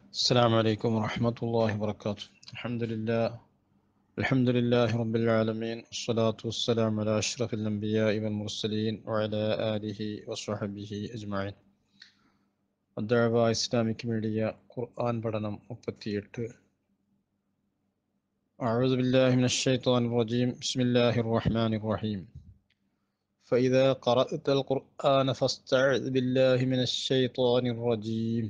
السلام عليكم ورحمة الله وبركاته. الحمد لله رب العالمين، والصلاة والسلام على أشرف الأنبياء والمرسلين وعلى آله وصحبه أجمعين. الدعوة إسلامك ميديا قرآن بدنم 38. أعوذ بالله من الشيطان الرجيم. بسم الله الرحمن الرحيم. فإذا قرأت القرآن فاستعذ بالله من الشيطان الرجيم.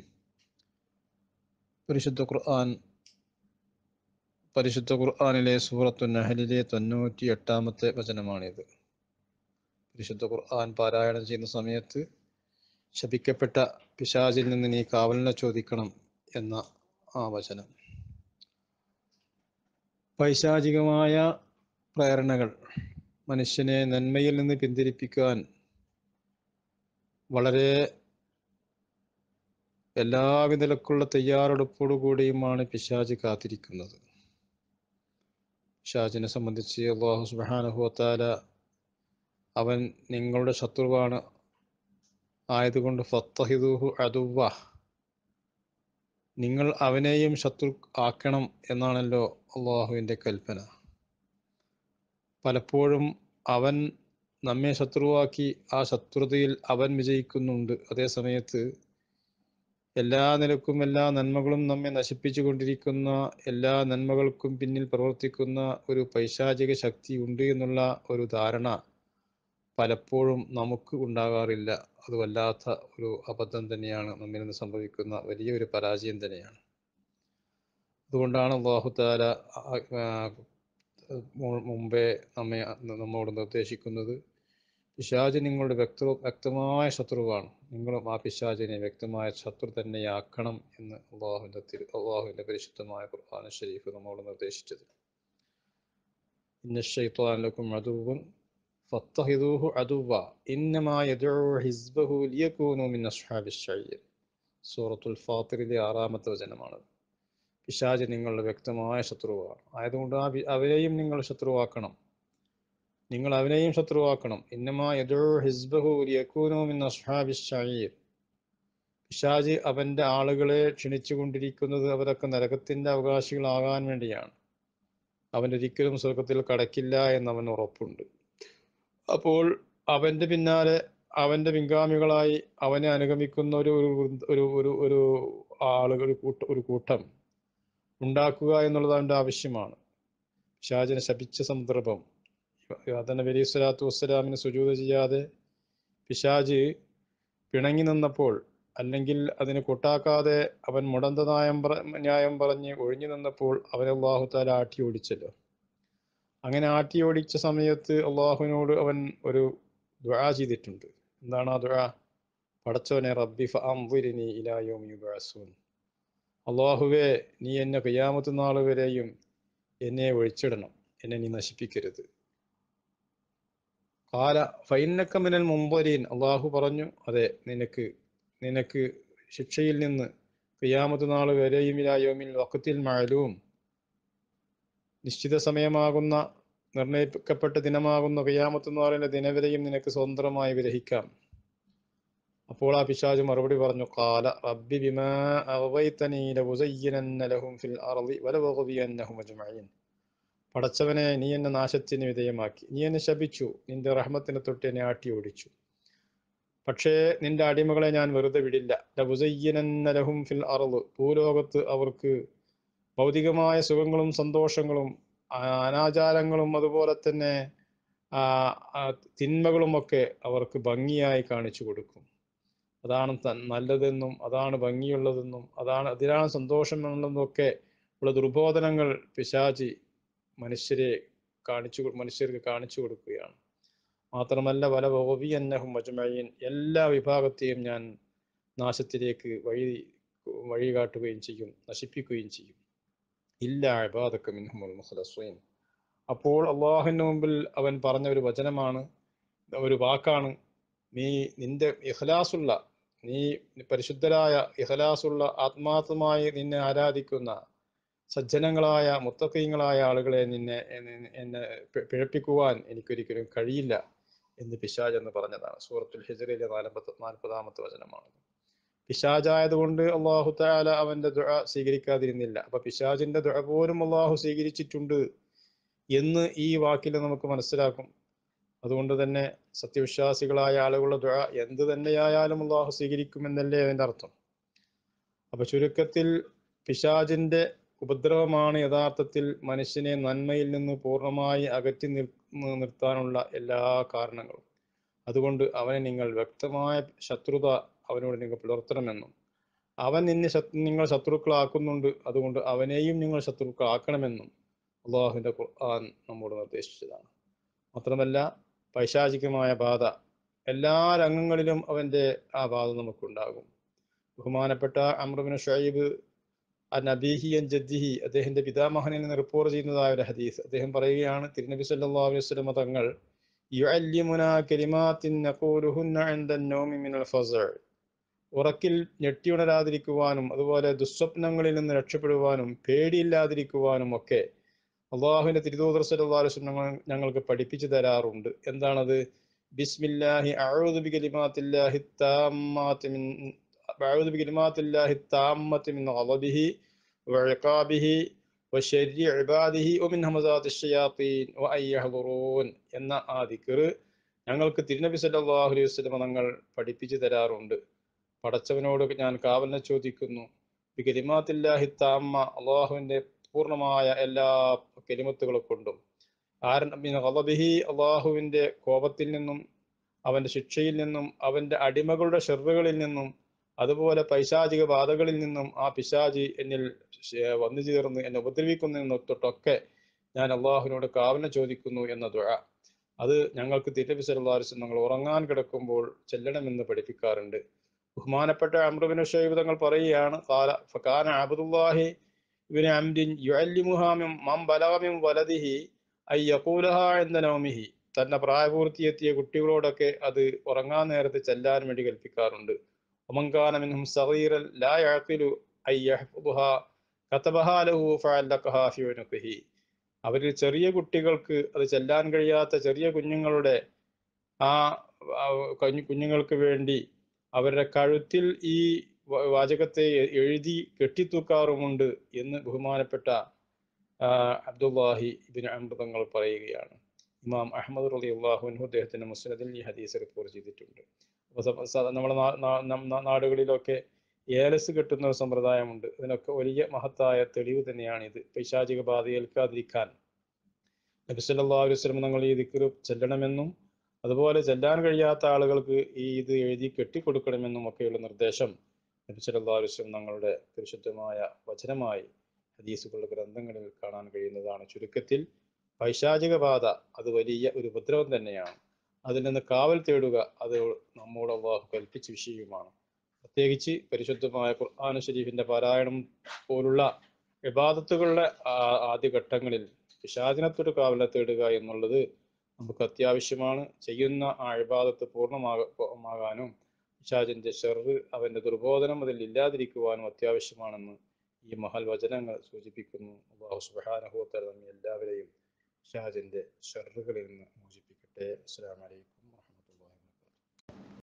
പരിശുദ്ധ ഖുർആനിലെ സൂറത്തു നഹലിലെ 98-ാമത്തെ വചനമാണിത്. പരിശുദ്ധ ഖുർആൻ പാരായണം ചെയ്യുന്ന സമയത്ത് ശപിക്കപ്പെട്ട പിശാചിൽ നിന്ന് നീ കാവലിനെ ചോദിക്കണം എന്ന ആ വചനം. പൈശാചികമായ പ്രേരണകൾ മനുഷ്യനെ നന്മയിൽ നിന്ന് പിന്തിരിപ്പിക്കാൻ വളരെ എല്ലാവിധ നിലക്കുള്ള തയ്യാറെടുപ്പോടുകൂടിയുമാണ് പിശാച് കാത്തിരിക്കുന്നത്. പിശാചിനെ സംബന്ധിച്ച് അല്ലാഹു സുബ്ഹാനഹു വ തആല അവൻ നിങ്ങളുടെ ശത്രുവാണ് ആയതുകൊണ്ട് ഫത്തഹിദൂഹു അദുവ്വ, നിങ്ങൾ അവനെയും ശത്രു ആക്കണം എന്നാണല്ലോ അള്ളാഹുവിൻ്റെ കൽപ്പന. പലപ്പോഴും അവൻ നമ്മെ ശത്രുവാക്കി ആ ശത്രുതയിൽ അവൻ വിജയിക്കുന്നുണ്ട്. അതേ സമയത്ത് എല്ലാ നിലക്കും എല്ലാ നന്മകളും നമ്മെ നശിപ്പിച്ചു കൊണ്ടിരിക്കുന്ന, എല്ലാ നന്മകൾക്കും പിന്നിൽ പ്രവർത്തിക്കുന്ന ഒരു പൈശാചിക ശക്തി ഉണ്ട് എന്നുള്ള ഒരു ധാരണ പലപ്പോഴും നമുക്ക് ഉണ്ടാകാറില്ല. അത് വല്ലാത്ത ഒരു അബദ്ധം തന്നെയാണ്, നമ്മിൽ നിന്ന് സംഭവിക്കുന്ന വലിയൊരു പരാജയം തന്നെയാണ്. അതുകൊണ്ടാണ് അല്ലാഹു തആല മുമ്പേ നമ്മോട് നിർദ്ദേശിക്കുന്നത്, പിശാച് നിങ്ങളുടെ വ്യക്തമായ ശത്രുവാണ്, നിങ്ങളും ആ പിശാചിനെ വ്യക്തമായ ശത്രു തന്നെയാക്കണം എന്ന് അള്ളാഹുവിൻ്റെ പരിശുദ്ധമായ ഖുർആൻ ശരീഫ് നമ്മോട് നിർദ്ദേശിച്ചത്. ഇന്ന ശൈത്വാന ലക്കും അദുവ്വൻ ഫത്തഹിദൂഹു അദുവ്വ ഇന്നമാ യദ്ഉ ഹിസ്ബഹു ലിയകൂനു മിൻ അസ്ഹാബിശ് ശഈർ. സൂറത്തുൽ ഫാത്തിറിലെ 6-ാമത്തെ വചനമാണ്. പിശാച് നിങ്ങളുടെ വ്യക്തമായ ശത്രുവാണ്, ആയതുകൊണ്ട് അവരെയും നിങ്ങൾ ശത്രുവാക്കണം, നിങ്ങൾ അവനെയും ശത്രുവാക്കണം. ഇന്നമാ യദ്ഉ ഹിസ്ബഹു ലിയകൂനു മിൻ അസ്ഹാബിശ് ശഈർ. പിശാച് അവന്റെ ആളുകളെ ക്ഷണിച്ചുകൊണ്ടിരിക്കുന്നത് അവരൊക്കെ നരകത്തിന്റെ അവകാശികളാകാൻ വേണ്ടിയാണ്. അവൻ ഒരിക്കലും സ്വർഗത്തിൽ കടക്കില്ല എന്നവൻ ഉറപ്പുണ്ട്. അപ്പോൾ അവന്റെ പിന്നാലെ അവന്റെ പിൻഗാമികളായി അവനെ അനുഗമിക്കുന്ന ഒരു ആളുകൾ ഒരു കൂട്ടം ഉണ്ടാക്കുക എന്നുള്ളത് അവന്റെ ആവശ്യമാണ്. പിശാചിനെ ശപിച്ച സന്ദർഭം, ആദം നബി അലൈഹി സ്വലാത്തു വസ്സലാമിന് സുജൂദ് ചെയ്യാതെ പിശാച് പിണങ്ങി നിന്നപ്പോൾ, അല്ലെങ്കിൽ അതിന് കൊട്ടാക്കാതെ അവൻ മുടന്ത ന്യായം പറഞ്ഞ് ഒഴിഞ്ഞു നിന്നപ്പോൾ അവനെ അല്ലാഹു തആല ആട്ടി ഓടിച്ചല്ലോ. അങ്ങനെ ആട്ടി ഓടിച്ച സമയത്ത് അള്ളാഹുവിനോട് അവൻ ഒരു ദുആ ചെയ്തിട്ടുണ്ട്. എന്താണ് ആ ദുആ? പടച്ചോനെ, റബ്ബി ഫഅൻദിർനി ഇലാ യൗമി യുബ്അസൂൻ. അള്ളാഹുവേ, നീ എന്നെ ഖിയാമത്ത് നാൾ വരെയും എന്നെ ഒഴിച്ചിടണം, എന്നെ നീ നശിപ്പിക്കരുത്. ഖാല ഫഇന്നക മിനൽ മുൻദരീൻ. അള്ളാഹു പറഞ്ഞു, അതെ, നിനക്ക് ശിക്ഷയിൽ നിന്ന് ഖിയാമത്ത് നാൾ വരെയും ഇലാ യൗമിൽ വഖ്തിൽ മഅലൂം, നിശ്ചിത സമയമാകുന്ന, നിർണയിക്കപ്പെട്ട ദിനമാകുന്ന ഖിയാമത്ത് നാളിന്റെ ദിനവരെയും നിനക്ക് സ്വതന്ത്രമായി വിരഹിക്കാം. അപ്പോൾ ആ പിശാച് മറുപടി പറഞ്ഞു, ഖാല റബ്ബി ബിമാ അഗ്വൈതനീ ലഉസയ്യിനന്ന ലഹും ഫിൽ അർളി വലഉഗ്വിയന്നഹും അജ്മഈൻ. പടച്ചവനെ, നീ എന്നെ നാശത്തിന് വിധേയമാക്കി, നീ എന്നെ ശപിച്ചു, നിന്റെ റഹ്മത്തിനെ തൊട്ട് എന്നെ ആട്ടി ഓടിച്ചു. പക്ഷേ നിന്റെ അടിമകളെ ഞാൻ വെറുതെ വിടില്ല. ലഉസയ്യിനന്ന ലഹും ഫിൽ അർള്, ഭൂലോകത്ത് അവർക്ക് ഭൗതികമായ സുഖങ്ങളും സന്തോഷങ്ങളും അനാചാരങ്ങളും അതുപോലെ തന്നെ തിന്മകളുമൊക്കെ അവർക്ക് ഭംഗിയായി കാണിച്ചു കൊടുക്കും. അതാണ് നല്ലതെന്നും അതാണ് ഭംഗിയുള്ളതെന്നും അതിലാണ് സന്തോഷമുള്ളതെന്നൊക്കെ ഉള്ള ദുർബോധനങ്ങൾ പിശാചി മനുഷ്യർക്ക് കാണിച്ചു കൊടുക്കുകയാണ്. മാത്രമല്ല വലഉഗ്വിയന്നഹും അജ്മഈൻ, എല്ലാ വിഭാഗത്തെയും ഞാൻ നാശത്തിലേക്ക് വഴി കാട്ടുകയും ചെയ്യും, നശിപ്പിക്കുകയും ചെയ്യും. ഇല്ലാ ഇബാദക മിൻഹുൽ മുഖ്ലസീൻ. അപ്പോൾ അള്ളാഹുവിന്റെ മുമ്പിൽ അവൻ പറഞ്ഞ ഒരു വചനമാണ്, ഒരു വാക്കാണ്, നിന്റെ ഇഖ്ലാസുള്ള, നീ പരിശുദ്ധരായ ഇഖ്ലാസുള്ള ആത്മാർത്ഥമായി നിന്നെ ആരാധിക്കുന്ന സജ്ജനങ്ങളായ മുത്തഖീങ്ങളായ ആളുകളെ എന്നെ പിഴപ്പിക്കുവാൻ എനിക്കൊരിക്കലും കഴിയില്ല എന്ന് പിശാച് എന്ന് പറഞ്ഞതാണ്. സൂറത്തുൽ ഹിജ്റിലെ 40-ാമത്തെ വചനമാണ്. പിശാചായതുകൊണ്ട് അള്ളാഹു തആല അവന്റെ ദുആ സ്വീകരിക്കാതിരുന്നില്ല. അപ്പൊ പിശാചിന്റെ ദുആ പോലും അള്ളാഹു സ്വീകരിച്ചിട്ടുണ്ട് എന്ന് ഈ വാക്കിൽ നമുക്ക് മനസ്സിലാക്കും. അതുകൊണ്ട് തന്നെ സത്യവിശ്വാസികളായ ആളുകളുടെ ദുആ എന്ത് തന്നെയായാലും അള്ളാഹു സ്വീകരിക്കുമെന്നല്ലേ അതിന്റെ അർത്ഥം. അപ്പൊ ചുരുക്കത്തിൽ പിശാചിന്റെ ഉപദ്രവമാണ് യഥാർത്ഥത്തിൽ മനുഷ്യനെ നന്മയിൽ നിന്ന് പൂർണ്ണമായി അകറ്റി നിർത്താനുള്ള എല്ലാ കാരണങ്ങളും. അതുകൊണ്ട് അവനെ നിങ്ങൾ വ്യക്തമായ ശത്രുത അവനോട് നിങ്ങൾ പുലർത്തണമെന്നും അവൻ നിങ്ങൾ ശത്രുക്കളാക്കുന്നുണ്ട്, അതുകൊണ്ട് അവനെയും നിങ്ങൾ ശത്രുക്കളാക്കണമെന്നും അള്ളാഹുവിന്റെ ഖുർആൻ നമ്മോട് നിർദ്ദേശിച്ചതാണ്. മാത്രമല്ല പൈശാചികമായ ബാധ എല്ലാ രംഗങ്ങളിലും അവന്റെ ആ ബാധ നമുക്കുണ്ടാകും. ബഹുമാനപ്പെട്ട അംർ ഇബ്നു ശുഐബ് അൻ-നബീഹി അൻ ജദ്ദിഹി, അദ്ദേഹത്തിന്റെ പിതാമഹനിൽ നിന്ന് റിപ്പോർട്ട് ചെയ്യുന്നതായ ഒരു ഹദീസ്. അദ്ദേഹം പറയുകയാണ്, തിരുനബി സല്ലല്ലാഹു അലൈഹി വസല്ലം തങ്ങൾ യുഅല്ലിമുനാ കലിമാത്തിൻ നഖൂലുഹുന്ന ഇൻദ അൻ-നൗമി മിനൽ ഫസഅ, ഉറക്കിൽ ഞെട്ടിയുണരാതിരിക്കുവാനും അതുപോലെ ദുസ്വപ്നങ്ങളിൽ നിന്ന് രക്ഷപ്പെടുവാനും പേടിയില്ലാതിരിക്കുവാനും ഒക്കെ അള്ളാഹുവിന്റെ തിരുദൂതർ സല്ലല്ലാഹു അലൈഹി വസല്ലം ഞങ്ങൾക്ക് പഠിപ്പിച്ചു തരാറുണ്ട്. എന്താണത്? ബിസ്മില്ലാഹി അഊദു ബികലിമാത്തില്ലാഹി താമ്മാതി മിൻ അഊദു ബികലിമാത്തില്ലാഹി താമ്മതി മിൻ ഗളബിഹി വഇഖാബിഹി വശർരി ഇബാദിഹി വമിൻ ഹമസാത്തിശ് ശയാത്തീൻ വഅൻ യഹ്ദുറൂൻ എന്ന ആ ദിക്ർ ഞങ്ങൾക്ക് തിരുനബി സല്ലല്ലാഹു അലൈഹി വസല്ലം തങ്ങൾ പഠിപ്പിച്ചു തരാറുണ്ട്. പടച്ചവനോട് ഞാൻ കാവലിനെ ചോദിക്കുന്നു, ബികലിമാത്തില്ലാഹി താമ്മ, അള്ളാഹുവിന്റെ പൂർണ്ണമായ എല്ലാ കലിമത്തുകളെ കൊണ്ടും, മിൻ ഗളബിഹി, അള്ളാഹുവിന്റെ കോപത്തിൽ നിന്നും അവന്റെ ശിക്ഷയിൽ നിന്നും അവന്റെ അടിമകളുടെ ഷർറുകളിൽ നിന്നും അതുപോലെ പൈശാചിക ബാധകളിൽ നിന്നും ആ പിശാചി എന്നിൽ വന്നു ചേർന്ന് എന്നെ ഉപദ്രവിക്കുന്നതിന് തൊട്ടൊക്കെ ഞാൻ അള്ളാഹുവിനോട് കാവലിനെ ചോദിക്കുന്നു എന്ന ദുആ. അത് ഞങ്ങൾക്ക് തിരുനബി സല്ലല്ലാഹു അലൈഹി വസല്ലം ഞങ്ങൾ ഉറങ്ങാൻ കിടക്കുമ്പോൾ ചെല്ലണമെന്ന് പഠിപ്പിക്കാറുണ്ട്. ബഹുമാനപ്പെട്ട അംർ ഇബ്നു ശുഐബ് തങ്ങൾ പറയുകയാണ്, ഫകാന അബ്ദുല്ലാഹി ഇബ്നു അംരിൻ യുഅല്ലിമുഹാ മൻ ബലഗ മിൻ വലദിഹി അൻ യഖൂലഹാ ഇൻദ നൗമിഹി, തന്റെ പ്രായപൂർത്തിയെത്തിയ കുട്ടികളോടൊക്കെ അത് ഉറങ്ങാൻ നേരത്ത് ചെല്ലാൻ വേണ്ടി കൽപ്പിക്കാറുണ്ട്. വമൻ കാന മിൻഹും സഗീറൻ ലാ യഅഖിലു അൻ യഹ്ഫദുഹാ കതബഹാ ലഹു ഫഅല്ലഖഹാ ഫി ഉനുഖിഹി, അവരിൽ ചെറിയ കുട്ടികൾക്ക് അത് ചെല്ലാൻ കഴിയാത്ത ചെറിയ കുഞ്ഞുങ്ങളുടെ ആ കുഞ്ഞുങ്ങൾക്ക് വേണ്ടി അവരുടെ കഴുത്തിൽ ഈ വാചകത്തെ എഴുതി കെട്ടിത്തൂക്കാറുമുണ്ട് എന്ന് ബഹുമാനപ്പെട്ട അബ്ദുല്ലാഹി ഇബ്നു അംർ തങ്ങൾ പറയുകയാണ്. ഇമാം അഹ്മദ് റളിയല്ലാഹു അൻഹു അദ്ദേഹത്തിന്റെ മുസ്നദിൽ ഈ ഹദീസ് റിപ്പോർട്ട് ചെയ്തിട്ടുണ്ട്. നമ്മുടെ നാടുകളിലൊക്കെ ഏലസ് കെട്ടുന്ന ഒരു സമ്പ്രദായമുണ്ട്. ഇതിനൊക്കെ വലിയ മഹത്തായ തെളിവ് തന്നെയാണ് ഇത്. പൈശാചിക ബാധ ഏൽക്കാതിരിക്കാൻ നബി സല്ലല്ലാഹു അലൈഹി വസല്ലം തങ്ങൾ ഈ ദിക്ർ ചെല്ലണമെന്നും അതുപോലെ ചെല്ലാൻ കഴിയാത്ത ആളുകൾക്ക് ഈ ഇത് എഴുതി കെട്ടിക്കൊടുക്കണമെന്നും ഒക്കെയുള്ള നിർദ്ദേശം നബി സല്ലല്ലാഹു അലൈഹി വസല്ലം തങ്ങളുടെ പരിശുദ്ധമായ വചനമായി ഹദീസുകളുടെ ഗ്രന്ഥങ്ങളിൽ കാണാൻ കഴിയുന്നതാണ്. ചുരുക്കത്തിൽ പൈശാചിക ബാധ അത് വലിയ ഒരു ഉപദ്രവം തന്നെയാണ്. അതിൽ നിന്ന് കാവൽ തേടുക അത് നമ്മോട് അല്ലാഹു കൽപ്പിച്ച വിഷയവുമാണ്. പ്രത്യേകിച്ച് പരിശുദ്ധമായ ഖുർആൻ ശരീഫിന്റെ പാരായണം പോലുള്ള ഇബാദത്തുകളുടെ ആദ്യഘട്ടങ്ങളിൽ പിശാചിനത്തൊരു കാവല തേടുക എന്നുള്ളത് നമുക്ക് അത്യാവശ്യമാണ്. ചെയ്യുന്ന ആ ഇബാദത്ത് പൂർണ്ണമാകാനും പിശാചിന്റെ ഷർറ് അവന്റെ ദുർബോധനം അതിൽ ഇല്ലാതിരിക്കുവാനും അത്യാവശ്യമാണെന്ന് ഈ മഹൽ വചനങ്ങൾ സൂചിപ്പിക്കുന്നു. അല്ലാഹു സുബ്ഹാനഹു വ തആല നമ്മെ എല്ലാവരെയും പിശാചിന്റെ ഷർറുകളിൽ നിന്ന് മോചിപ്പിക്കട്ടെ. അസ്സലാമു അലൈക്കും.